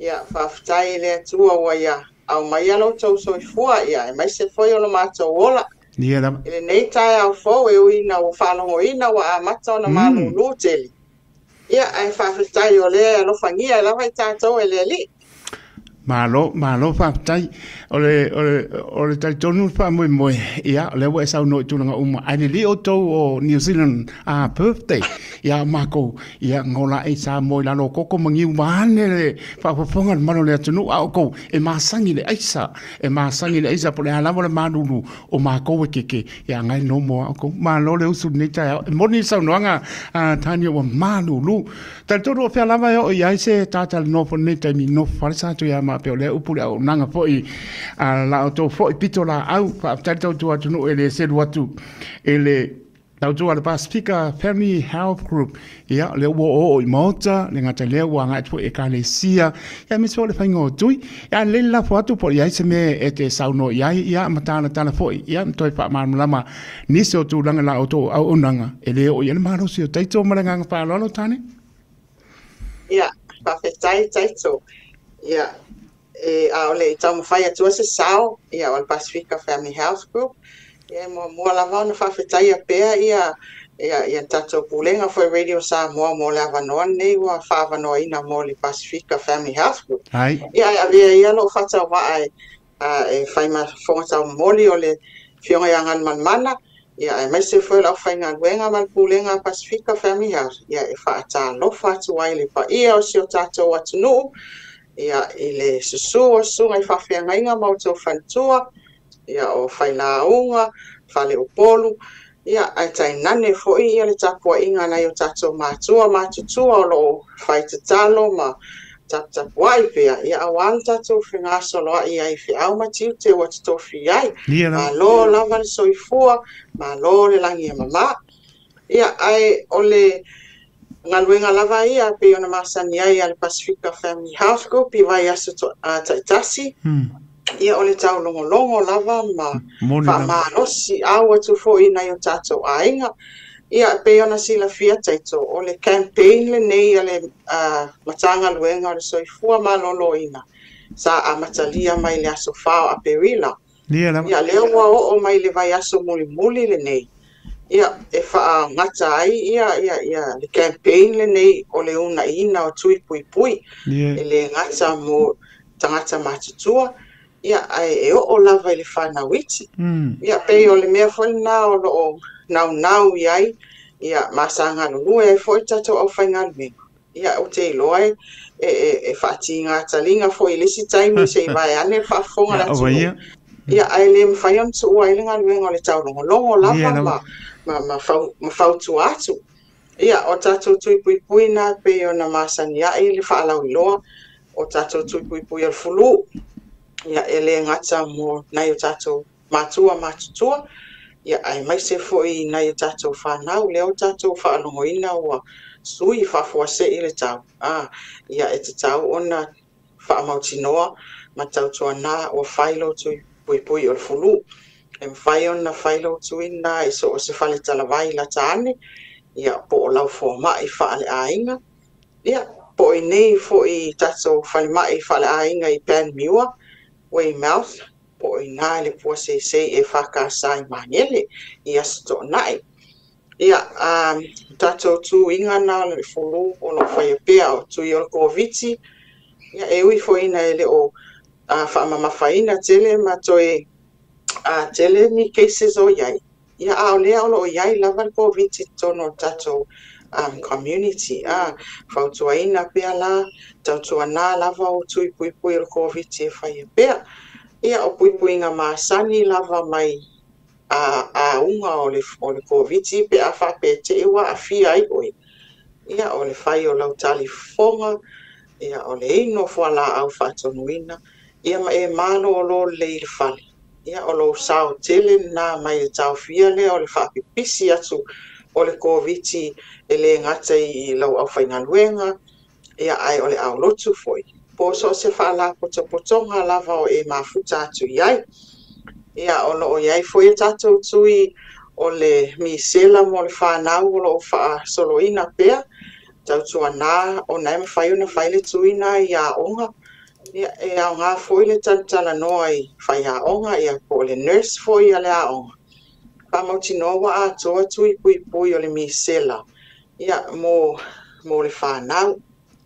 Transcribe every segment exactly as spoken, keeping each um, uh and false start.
ia whawhtai le atua wa ia au mai alo tau soifua ia e mai se foi o lo mātou ola. Ia la. Ele nei tai au fo e uina o whanongo ina wa a mata o na malu lūteli. Ia ai whawhtai o le alo whangia e lawa i tātou e le li. Malo, malo whaatai. O le, o le, o le tai tonu wha moe moe. Ia, o le wa e sau noi tūnanga uma. Ai le li o tau o New Zealand a uh, birthday. Ia, mako, ia ngola e sa moe lalo koko mangiu maane le whaafafonga mano le atunu a oko. E maasangi le aisa. E maasangi le aisa po le alawa le manulu o mako e keke. Ia, ngai no moa oko. Malo le usu nei tai. E moni sau noanga uh, tani o manulu. Tai tonu o whea lava e o iai se tata le nofo nei tai mi nofo whalesa tu ia ma pe o le upu le au nanga foi a la auto foi pito la au fa tata tu atu no ele se do atu ele tau tu ala Pacifica Family Health Group ia le wo o i mota le ngata le wa nga tu e kalesia ia mi so le fango tu ia le la foto por ia se me e te sauno ia ia matana tana foi ia toi fa ma lama ni so tu langa la auto au nanga ele o ia ma no si tai to ma nga fa lo tani ia fa tai tai to ia e a ole i tau mawhai atua se sao ia o Pacifica Family Health Group ia mo mua lava na whawhetai a pēr ia ia ia tatou pulenga foi Radio Samoa mo le avanoa nei ua whaavanoa ina mo le Pacifica Family Health Group ai ia ia vea ia lo whata wa ai e whai ma whonga tau moli o le whionga i angan man mana ia e mai se foi lau whai ngā luenga man pulenga Pacifica Family Health ia e whaata lo whatu ai le pa ia o si o tatou atunu ia ile susu o sunga i whawhianga inga mautou whantua, ia o whainaunga, whale o polu, ia ai tai nane fo i ia le tapua inga na i o tatou mātua, mātutua o lo whaitatalo ma taputapua i pia, ia awal tatou whingaso loa i ai whiau matiu te o tatou whiai, ma lo lava le soifua, ma lo le langi e mama, ia ai o le ngaluenga lava ia pe ona masani ai al Pacifica Family Health Group i vai aso uh, taitasi hmm. ia ole tau longo longo lava ma fa ma nosi awa tu fo ina yo tato ainga ia pe ona sila fia taito ole campaign le nei ale uh, matanga luenga ole soifua ma lolo ina sa a matalia mai le aso fao a perila ia leo wa o o mai le vai aso muli muli le nei ia e fa ngata ai ia ia ia le campaign le nei o le una ina o tui pui pui yeah. e le ngata mo tangata matutua ia ai e o o lava i le whanawiti mm. ia pe o le mea fwoi na o lo nau nau iai ia masanga lulu e fwoi tato au whainga me ia o te iloa e e e whaati ngata linga fwoi lisi taimi se i vai ane whaafonga la tu ia ai le mwhaiam tu ua i linga luenga o le tau longo longo lava ma ma ma fau ma fau tu atu ia o tato tui pui pui na pe o na masani ia i le whaalau iloa o tato tui pui pui al fulu ia ele ngata mo nai o tato matua matutua ia ai mai se foi nai o tato whanau leo tato whaalongo ina ua sui whafuase i le tau ah ia e te tau ona whaamautinoa ma tau tua na o whailo tui pui pui al fulu e mwhai ona whailo tuina e so o se whale talawai la taane ia po o lau fo mai whaale ainga ia po i nei fo i tato whale mai whaale ainga i pan miua Weymouth po i nā le pua se se e whakasai maniele i asto nai ia um, tato tu inga na le fulu o no whai pea o tu i o koviti ia e ui fo ina ele o uh, whaamamawhaina tele ma toi a uh, tele ni cases o iai ia a o lea o lo iai lava COVID tono tato um, community a whautuaina pea la tautua nā lava o tui pui pui o COVID e whai pea ia o pui pui ngā māsani lava mai a, a unga o le, o le COVID pe a whape te iwa a fia ai oi ia o le whai o lau tali fonga ia o le ino whala au whatonuina ia ma e malo o lo le i le whali ia o lo sao tele na mai e tau fia le o le whapipisi atu o le COVID e le ngata i lau au whaingaluenga ia ai o le au lotu foi po so se whala poto potonga lava o e mafuta atu iai ia o lo o iai foi e tatou tui o le misela mo le whanau o lo wha soloina pea tautua nā o nai mawhai una whaile tuina i a onga ia e au ngā foi le tantala noa i whai aonga ia po le nurse foi a le aonga. Whamauti noa a toa tui pui pui o le misela. Ia mo, mo le whanau.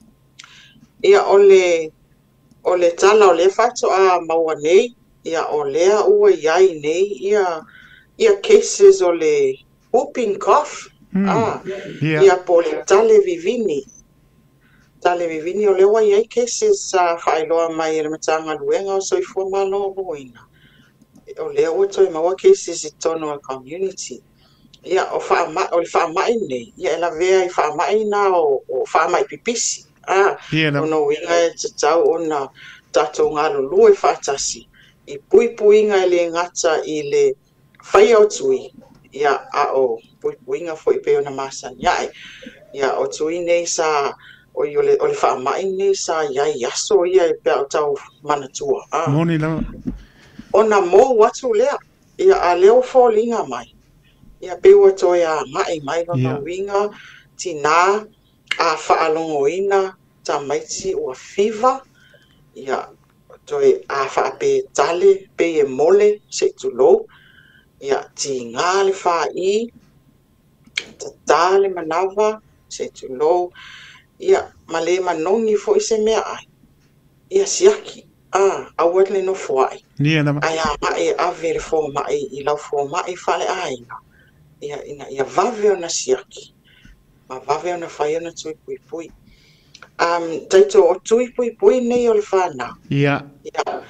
Ia o le, o le tala o le whato a maua nei. Ia o lea ua iai nei. Ia, ia cases o le whooping cough. Mm. Ah, Yeah. ia po le tale vivini. Tale vivini o le ua iai cases a uh, whailoa mai e le matanga luenga o soifua malo o loina. O lea ua toi maua cases i tono a community. Ia o whaama, o le whaamai nei. Ia e la vea i whaamai na o, o whaamai pipisi. Ah, Yeah, no. o no inga e te tau o na tato ngalo lue whaatasi. I pui pui inga e le ngata i le whai au tui. Ia a o pui pui inga fo i peo na masa niai. Ia o tui nei sa o i o le, o le whaamai nei sa iai aso ia e peo tau manatua. Ah. Moni la. O na mo watu lea. Ia a leo fo linga mai. Ia peua toi a mai mai no Yeah. na winga tina a whaalongoina ta maiti ua fiva. Ia toi a whaape tale pe e mole se tulo. Ia ti ngā le wha i ta tale manawa se tulo. Ia male manongi fo i se mea ai. Ia siaki. Ah, awat le no fuai. Nia na. Ai a mai ave le fo mai i lau fo mai fale aina. Ia ina ia vave ona siaki. Ma vave ona whai ona tui pui pui. Um, taito o tui pui pui nei o le whana. Yeah. Ia.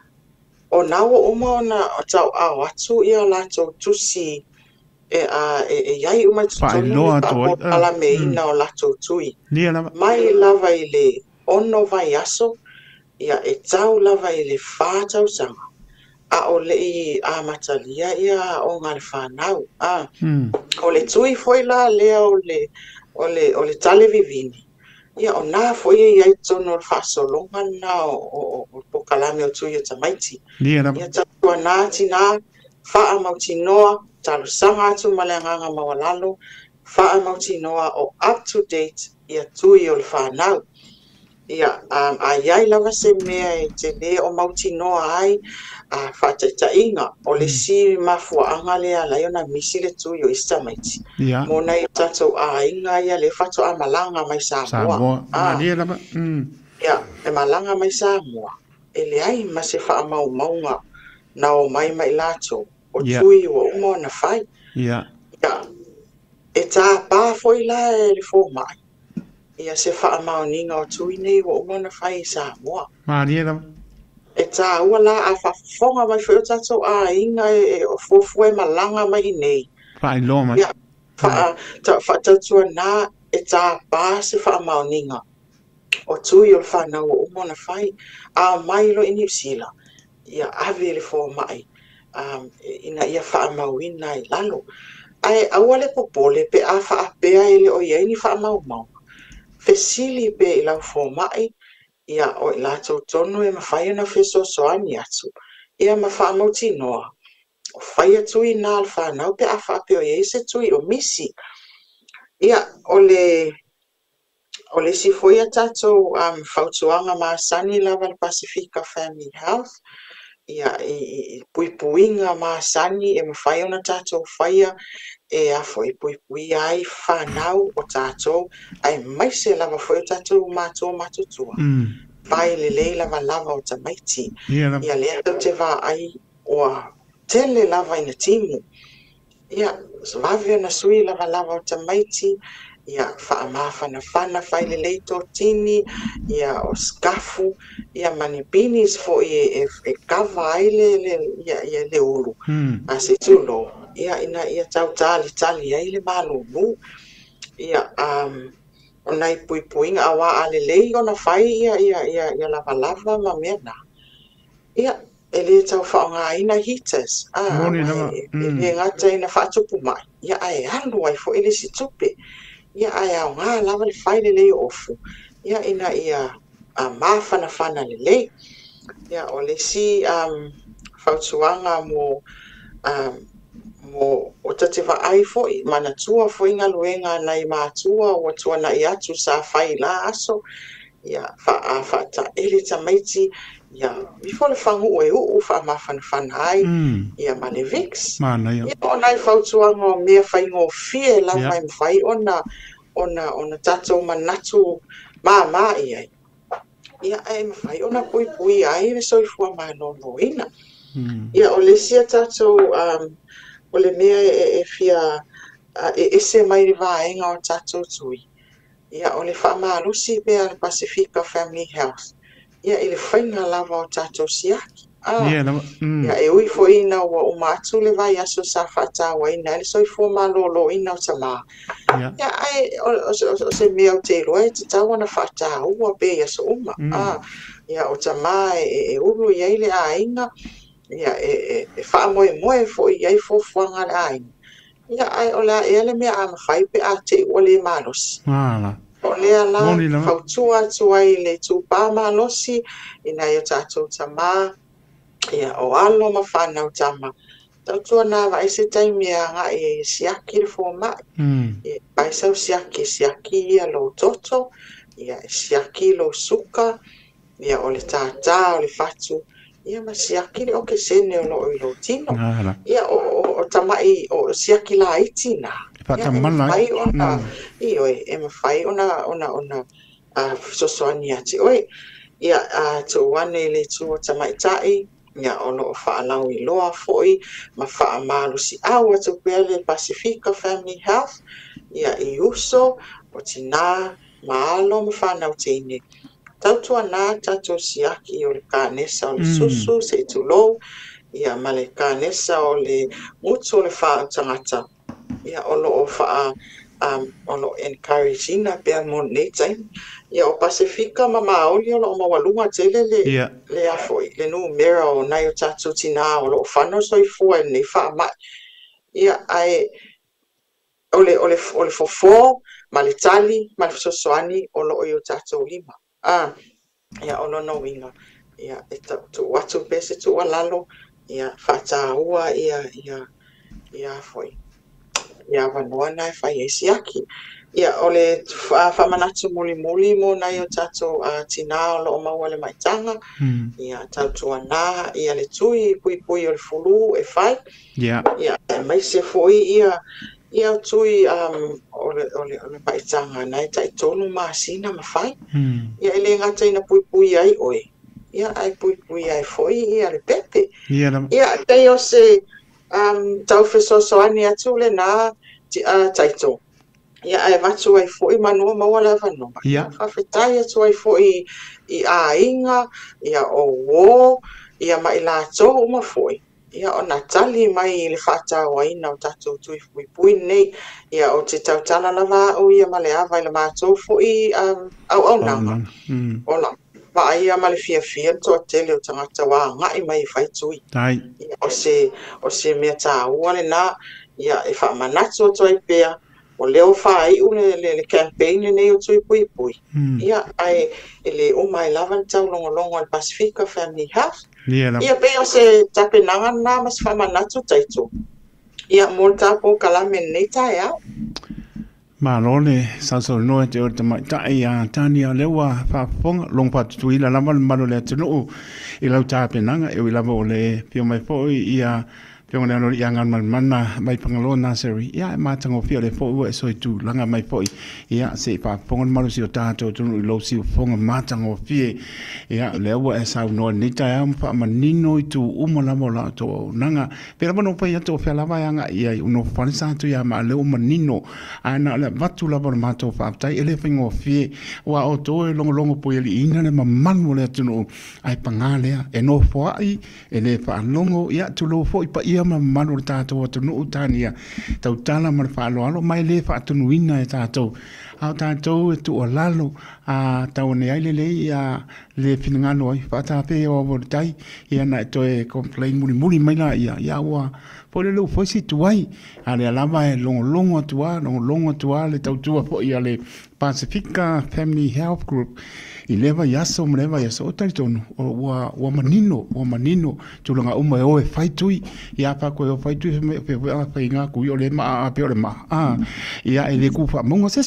O nawa uma ona o tau au atu ia o lato tusi e a e, e iai uma tutonu le pa ala me ina o lato tui. Nia na. Mai lava i le ono vai aso. Ia e tau lava i le whātau sanga. A o le i a matalia ia o ngā le whanau. Ah. Mm. O le tui foi la lea o le, o le, o le tale vivini. Ia o nā foi e iai tono le whasolonga na o, o, o pokalame o tui o tamaiti. Nia na. Ia tatua nā tina wha mauti noa, talo sanga atu maleanganga mawalalo, wha mauti noa o up to date ia tui o le whanau. Ia, um, a iai lava se mea e te le o mauti noa ai, a whataita inga, o le si mafua anga le ala i ona misi le tui o ista maiti. Yeah. Mona i tatou a inga ia le whato a malanga mai Samoa. Samoa. Ah, nia na. Mm. Ia, e malanga mai Samoa. E le ai ma se wha mau maunga na o mai mai lato, o Yeah. tui o umo na whai. Yeah. Ia, e tā pā foi la e le fō mai. Ia se wha mau ninga o tui nei o umo na whai i Samoa. Ma nia na. E tā ua la a whafonga mai whi o tatou a inga e o fofue malanga mai nei. Whai lo mai. Ia, wha tatua nā e tā pā se wha mauninga. O tui o le whanau o umo na whai. A mai lo i New Zealand. Ia ave le fō mai. Um, ina ia wha mauina i lalo. Ai aua le popole pe a wha apea ele o iei ni wha mau mau. Fesili pe i lau fō mai. Ia o i lātou tonu e mawhai ana wheso soani atu. Ia ma wha mauti noa. O whai atu i nā le whanau pe a wha apea o iei se tui o misi. Ia o le o le si foi a tātou um, whautuanga ma sani lava le Pacifica Family Health. Ia i, i pui puinga ma sani e mawhai ona tātou whaia e a foi pui pui ai whanau o tātou ai mai se lava foi o tātou mātou matutua. Mm. Pai le lei lava lava o tamaiti. Nia na. Ia lea tau te wā ai o tele lava ina timu. Ia vave ona sui lava lava o tamaiti. Ia whaamawhana whana whai le leito tini. Ia o skafu. Ia manipinis fo i e, e kawa ai le, le, ia, ia le ulu. Mm. A se tulo. Ia ina ia tau tali tali ai le malunu. Ia um, ona i pui puinga awa a le lei ona whai ia ia ia ia lava lava ma mea na. Ia e le tau whaonga ina heaters. Ah, Moni nama. e, Mm. e ngata ina whaatupu mai. Ia ai alu ai fo ele si tupe. Ia ai au ngā lava le whai le lei ofu. Ia ina ia a mawhana whana le lei. Ia o le si um, whautuanga mo um, mo o tate wa ai fo i mana tua fo inga luenga nei mātua o tua na i atu sa whai la aso. ia fa fa ta ele ta maiti ia mi fo le fangu e u fa ma fan fan ai ia malevix mana ia ona fa tua ngo me fa ngo fie la mai fai ona ona ona tato manatu mama ia ia ai fai ona pui pui ai le so fu ma no no ina ia o le sia tato um o le mea e fia e ese mai vaenga o tato tui ia o le whaamalusi pe al Pacifica Family Health. Ia i le whainga lava o tato siaki. Ah, ia e ui fo ina wa o matu le vai aso sa whata wa ina, ele soi fo malolo ina o tama. Ia ai, o se mea o te loa, te tawana whata ua pe aso uma. Ah, ia o tama e ulu ia ile a inga, ia e wha moe moe fo i ai fo fuanga le a inga. Ia ai o la e le mea ama whai pe a te ua le malos. Ala. O lea la, whautua tua i le tūpā malosi, ina i o tātou tama, ia o alo ma whanau tama. Tautua nā wa ese taimi a ngā e siaki le fō mai. E paisau siaki, siaki ia lo toto, ia siaki lo suka, ia o le tātā, o le whatu. Ia ma siaki le oke sene o lo i lo tino. Ia o tamai o siaki la iti nā. Ia e mawhai ona, i oi, e mawhai ona, ona, ona, sosoani ati. Oi, ia tō wane le tū o tamai tai, ia o lo o whaalau i loa foi, ma whaamalu si awa tō pēr le Pacifica Family Health, ia i uso, o tina, maalo ma whanau teine. Tautua nā tato siaki o le kānesa o le susu, se tu lou, ia ma le kānesa o le mutu o le wha tangata. Ia o lo o wha um, o lo encourage ina pia mo nei taimi. Ia o Pacifica ma maoli o lo o mawalunga tele le, yeah. le afoi, le nu mera o nai o tatu tina o lo o whano soi fua e nei wha mai. Ia ai o le, o le, o le fofo, ma le tali, ma le sosoani o lo o i o tatu lima. Ah, ia o no no inga. Ia e tu watu pese tu walalo, ia whata ua, ia, ia, ia afoi. Ia wanoa nai whai e siaki. Ia ole whamanatu muli muli mo nai o tato uh, tina o lo o maua le maitanga. Mm. Ia tautua nā, ia le tui, pui pui o le fulu e whai. Yeah. Ia e maise foi ia, ia tui um, o le, o le, o le maitanga nai tai tonu maasina ma whai. Mm. Ia ele ngata ina pui pui ai oe. Ia ai pui pui ai foi ia le pepe. Yeah, ia tei o se um, tau fesosoani atu le nā uh, taito. Ia ai watu ai foi manua maua la wanoa. Ia. Whawhetai atu ai foi i a inga, ia o wo, ia mai la tō uma foi. Ia o natali mai le whata o aina o tatou tui pui pui nei. Ia o te tautala la wā o ia ma le awa i la mātou foi um, au au nanga. Mm. Ola. Wa ia ma le fia fia to tele o tangata wā ngai mai whai tui. Tai. O se, o se mea tā ua le nā, ia e wha manatu o toi pēr. O leo whai u le, le, le campaign nei o tui pui pui. Mm. Ia ai ele o mai lawan tau longo longo al Pacifica Family Health. Yeah, ia pe o se tapenanga nā mas whamanatu taito. Ia mō tāpō kalame nei tai au. Malole saso no te o te mai tai a tania lewa whafonga long patu tui la lama maro le atunu i lau tapenanga e ui lama o le pio mai foi ia pio ngana no ia ngan mana mai pangalo nasari ia ma tango fio le fo e so tu langa mai foi ia se pa pongon malu si o tato tu lo si fonga ma tango fie ia le wa e sa no ni ta am pa manino tu umo la mola to nanga pero no pa ia to fa la vai anga ia uno fa sa tu ia ma le o manino ana le vatu la bon ma to fa tai ele fingo fie wa o to e longo longo po ili ina le man mo le tu no ai pangale e no fo ai e le fa longo ia tu lo fo pa ia ma manu tātou atunu utania tau tala mar whaalo alo mai le whaatunu ina e tātou au tātou e tu o lalo a tau ne aile le a le whingano ai whaatape o avoritai ia na e toe complain muri muri mai la ia ia ua po le leu foisi tuai a le alama e longo longo atua longo longo atua le tau tua po ia le Pacifica Family Health Group i lewa yaso mrewa yaso o tari tonu o ua, ua manino ua manino tulanga uma e o e whaitui ia pa koe o whaitui pe pe pe ngā kui o le ma a pe o le ma a ia e le kufa mongo ses a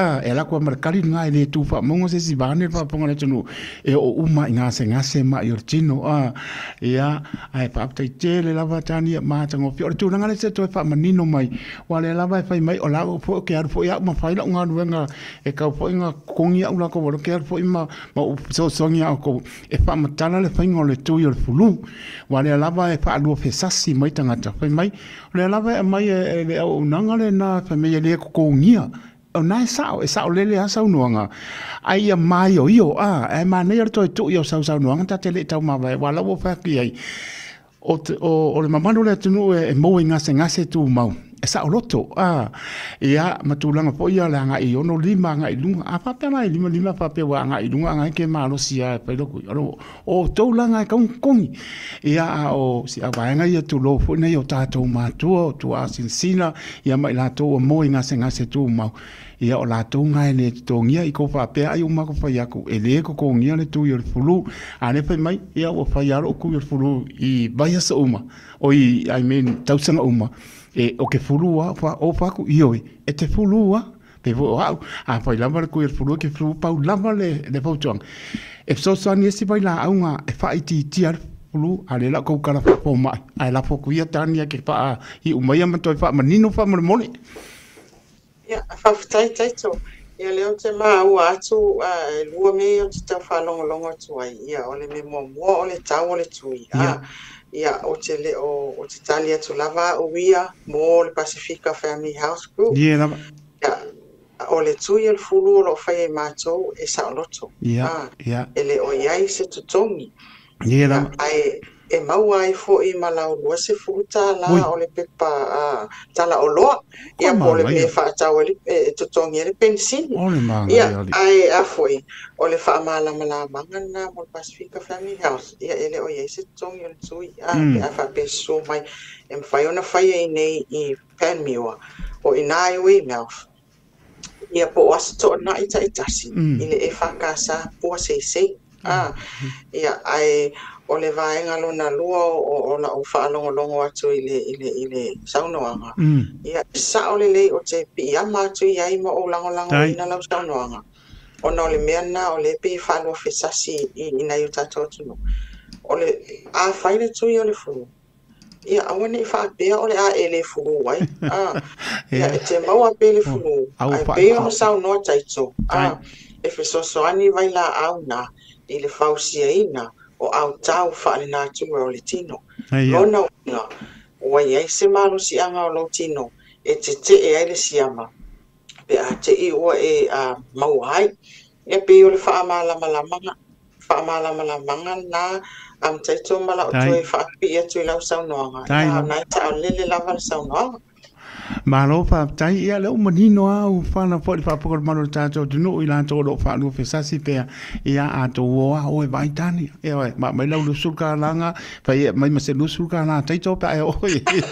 a e la ko markali nga le tu fa mongo se si bane fa ponga le tunu e o uma nga se nga se ma yortino a ia ai pa tai te le lava tani ma tango fi o tu nga le se to fa manino mai wa le lava fa mai o la fo ke ar fo ia ma fa la nga nga e ka fo nga kongi au la ko lo ke ar fo ma ma so songia ko e fa matala le fa ngole tu yo fulu wa le lava e fa lu fe sasi mai tanga ta fa mai le lava mai e le o nanga le na fa me le ko kongia o nai sao e sao lele a sao nuanga ai a mai o io a e ma nei to tu io sao sao nuanga ta te le tau ma vai wala wo fa ki ai o o o le mamanu le tunu e mo inga se ngase tu mau e sao loto a ia matulanga po ia la nga i ono lima nga i lunga a pa pena i lima lima pa pe wa nga i lunga nga ke ma lo sia pe lo ku o to la nga ka kong ia o si a va nga ia tu lo fo nei o ta to ma tu tu a sin sina ia mai la to mo inga se ngase tu mau ia o la to nga le to ngia i ko fa pe ai uma ko fa ya ku e le ko ko ngia le tu yo fulu ane pe mai ia o fa ya ro ku yo fulu i vai sa uma o i I mean tau sanga uma e o ke fulua fa o fa ku ioi e te fulua pe vo au a fa lava ku el fulua ke fulu pa lava le le fotong e so so ni si vai la aunga e fa iti ti ar fulu ale la ko kala fa po mai ai la fo ku ia tania ke fa i u mai ma to fa manino fa mo mole ya fa tai tai to ia leo te ma u atu a lua me o te fa longo longo tu ai ia ole me mo mo ole tau ole tu ia ia o te le o o te tali atu lava o ia mo le Pacifica Family House Group ia lava ia o le tui el fulu lo fai e mātou e sa loto ia ia ele o iai se tutongi ia lava ai e mau ai fo i malau lua se futa la o le pepa tala o loa ia po le me fa tau ele e tutongi ele pensini ia ai a foi o le fa mala mala mangana mo Pacifica Family House ia ele o iai se tutongi o le tui a pe a fa peso mai em fai ona fai e nei i Panmure o inai ui mouth ia po aso to na ita itasi ile e fa kasa po se se ah ia ai o le vaenga lona lua o o na o whaalongo longo atu i le, i le, i le saunoanga. Mm. Ia, sa o le lei o te pi ama atu i aima o lango lango i na lau saunoanga. O na o le mea na o le pi whaalua whesasi i, i na i o tato atunu. O le a whaile tui o le furu. Ia, awane i whaapea o le a e le furu wai. Ah, ia, e te maua pe le furu. Ai pe o saunoa taito. Ah, e whesosoani vai la au na i le whausia ina. O au tau whaale nā tua o le tino. Lona unga, ua iai se maro si anga o lo tino, e te te e aile si ama. Pe a te i ua e a mau hai, e pe o le wha amalama lamanga, wha amalama lamanga nā am taito mala o tue wha api e tui lau saunoanga. Nā nai ta o lele lava le saunoanga. Malo fa tai ia le manino au fana fo fa por malo tato de no ila to lo fa no fe sasi pe ia a to o o vai tani e ma mai lo sulka langa fa ia mai ma se lo sulka na tai to pa o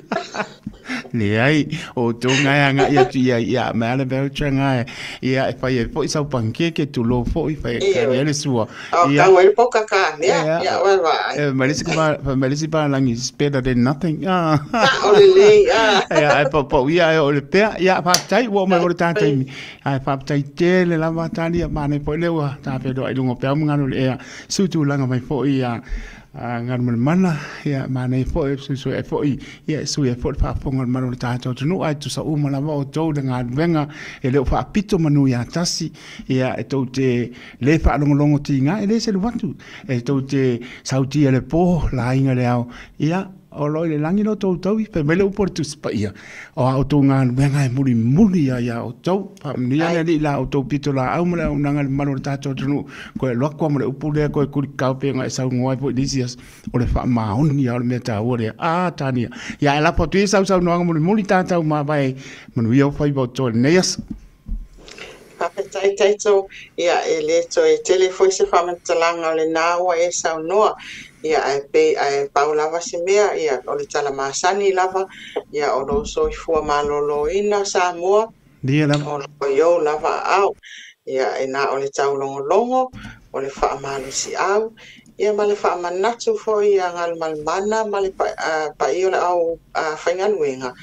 le ai o to nga nga ia ia ia ma le be changa ia fa ia fo sa panke ke tu lo fo fa ka ia le sua ia o po ka ka ia ia wa wa e ma le si pa ma le si pa langi is better than nothing ah o le le ah ia po po ia o le pea ia fa tai wo mai o tatai mi ai fa tai te le lava tali ma ne po le wa ta pe do ai lungo pe ngano le ia sutu langa mai fo ia ngano mana ia ma ne fo su su e fo ia su e fo fa fo ngano mana ta to no ai tu sa u ma lava o to de nga venga e le fa pito manu ia tasi ia e to te le fa longo longo tinga e le se lu watu e to te sauti le po la inga le au ia o lo le langi no to to pe mele u por tu spa ia o auto ngan venga e muri muri ia ia o to pa ni ia le la auto pito la au mala unanga le mano ta to no ko lo ko mo le upu le ko ku ka pe nga sa ngoi po disias o le fa ma on ia o le meta o le a tania ia la po tu sa sa no muri muri ta ta ma vai manu ia fa bo to neas Papa tai tai to ia e le to e telefone se fa mentalanga le na wa e sa no ia e pe e paula va se mea ia o le tala masani lava ia o lo so fu malolo ina sa mo dia la o yo lava au ia e na o le tau longo longo o le fa malu si au ia ma le fa manatu fo ia ngal mal mana ma le pa pa i o le au fa ngan wenga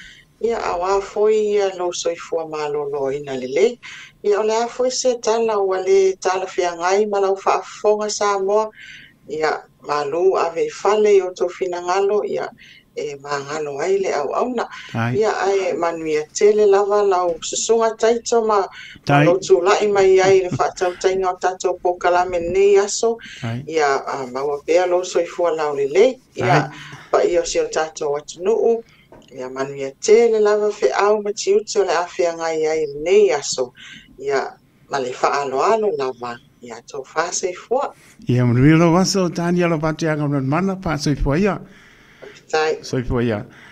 ia awa foi ia lo soifua malolo ina lele ia ole a foi se tala ua le tala feagai ma lau faafofoga sa moa ia malu ave fale o tofinagalo ia e magalo ai le auauna ia ae manuia tele lava lau susuga taito ma ma lo tulaʻi mai ai le faatautaiga o tatou pokalame lenei aso ia maua pea lo soifua laulelei ia paia o se o tatou atunuu ia manuia tele lava feʻau ma tiuti o le a feagai ai lenei aso ia ma le faaaloalo lava ia tou faseifua ia manuia lo aso tani alo pateaga ona mana fasoifua ia tai soifua ia